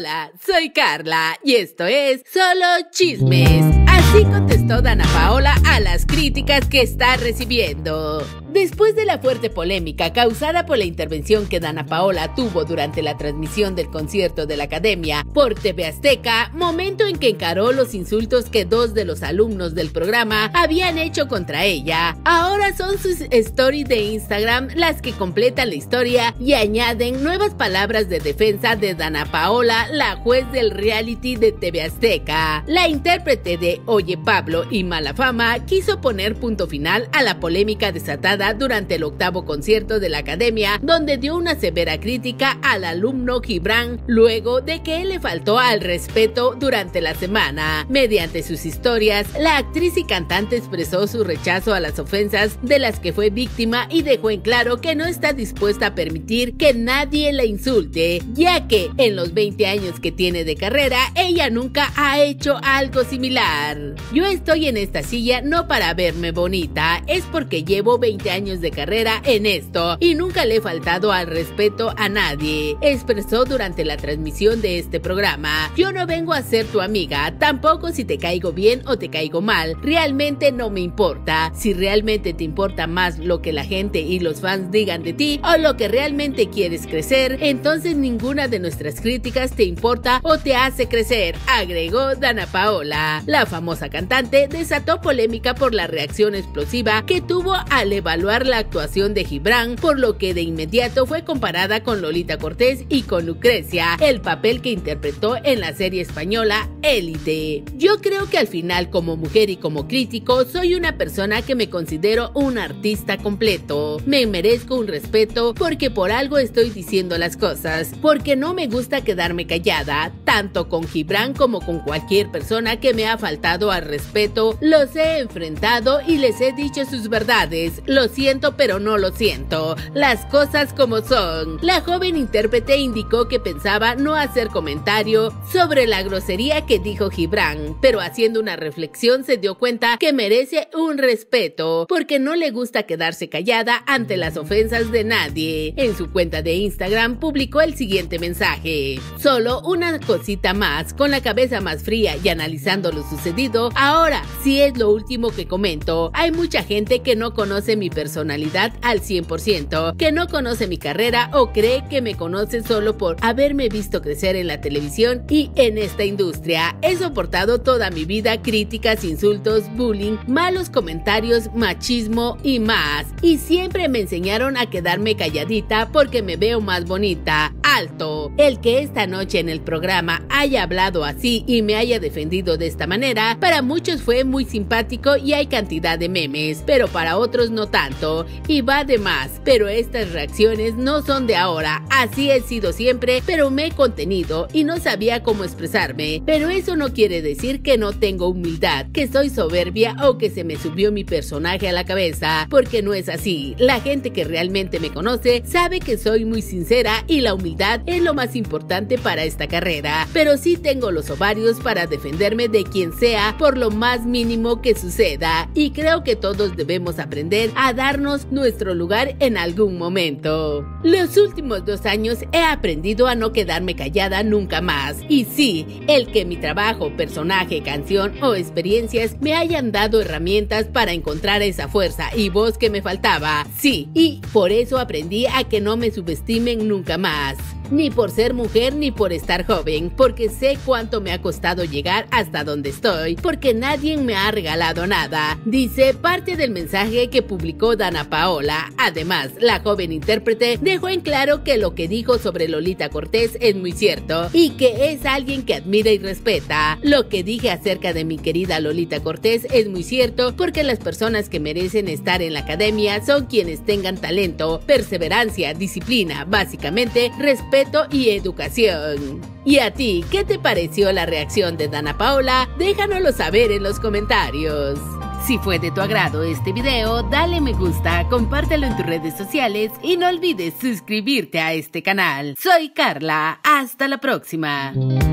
Hola, soy Carla y esto es Solo Chismes. Así contestó Danna Paola a las críticas que está recibiendo. Después de la fuerte polémica causada por la intervención que Danna Paola tuvo durante la transmisión del concierto de la Academia por TV Azteca, momento en que encaró los insultos que dos de los alumnos del programa habían hecho contra ella, ahora son sus stories de Instagram las que completan la historia y añaden nuevas palabras de defensa de Danna Paola, la juez del reality de TV Azteca. La intérprete de Oye Pablo y Mala Fama quiso poner punto final a la polémica desatada durante el 8º concierto de la Academia, donde dio una severa crítica al alumno Gibran luego de que él le faltó al respeto durante la semana. Mediante sus historias, la actriz y cantante expresó su rechazo a las ofensas de las que fue víctima y dejó en claro que no está dispuesta a permitir que nadie la insulte, ya que en los 20 años que tiene de carrera, ella nunca ha hecho algo similar. Yo estoy en esta silla no para verme bonita, es porque llevo 20 años de carrera en esto y nunca le he faltado al respeto a nadie, expresó durante la transmisión de este programa. Yo no vengo a ser tu amiga, tampoco si te caigo bien o te caigo mal, realmente no me importa. Si realmente te importa más lo que la gente y los fans digan de ti o lo que realmente quieres crecer, entonces ninguna de nuestras críticas te importa o te hace crecer, agregó Danna Paola. La famosa cantante desató polémica por la reacción explosiva que tuvo al evaluar la actuación de Gibran, por lo que de inmediato fue comparada con Lolita Cortés y con Lucrecia, el papel que interpretó en la serie española Élite. Yo creo que al final, como mujer y como crítico, soy una persona que me considero un artista completo. Me merezco un respeto porque por algo estoy diciendo las cosas, porque no me gusta quedarme callada, tanto con Gibran como con cualquier persona que me ha faltado al respeto. Los he enfrentado y les he dicho sus verdades. Lo siento, pero no lo siento. Las cosas como son. La joven intérprete indicó que pensaba no hacer comentario sobre la grosería que dijo Gibran, pero haciendo una reflexión se dio cuenta que merece un respeto, porque no le gusta quedarse callada ante las ofensas de nadie. En su cuenta de Instagram publicó el siguiente mensaje: solo una cosita más, con la cabeza más fría y analizando lo sucedido, ahora sí es lo último que comento. Hay mucha gente que no conoce mi personalidad al 100%, que no conoce mi carrera o cree que me conoce solo por haberme visto crecer en la televisión y en esta industria. He soportado toda mi vida críticas, insultos, bullying, malos comentarios, machismo y más, y siempre me enseñaron a quedarme calladita porque me veo más bonita. Alto. El que esta noche en el programa haya hablado así y me haya defendido de esta manera, para muchos fue muy simpático y hay cantidad de memes, pero para otros no tanto, y va de más. Pero estas reacciones no son de ahora, así he sido siempre, pero me he contenido y no sabía cómo expresarme. Pero eso no quiere decir que no tengo humildad, que soy soberbia o que se me subió mi personaje a la cabeza, porque no es así. La gente que realmente me conoce sabe que soy muy sincera y la humildad es lo más importante para esta carrera, pero sí tengo los ovarios para defenderme de quien sea por lo más mínimo que suceda, y creo que todos debemos aprender a darnos nuestro lugar en algún momento. Los últimos 2 años he aprendido a no quedarme callada nunca más, y sí, el que mi trabajo, personaje, canción o experiencias me hayan dado herramientas para encontrar esa fuerza y voz que me faltaba, sí, y por eso aprendí a que no me subestimen nunca más. Ni por ser mujer ni por estar joven, porque sé cuánto me ha costado llegar hasta donde estoy, porque nadie me ha regalado nada, dice parte del mensaje que publicó Danna Paola. Además, la joven intérprete dejó en claro que lo que dijo sobre Lolita Cortés es muy cierto y que es alguien que admira y respeta. Lo que dije acerca de mi querida Lolita Cortés es muy cierto, porque las personas que merecen estar en la academia son quienes tengan talento, perseverancia, disciplina, básicamente respeto y educación. ¿Y a ti, qué te pareció la reacción de Danna Paola? Déjanoslo saber en los comentarios. Si fue de tu agrado este video, dale me gusta, compártelo en tus redes sociales y no olvides suscribirte a este canal. Soy Carla, hasta la próxima.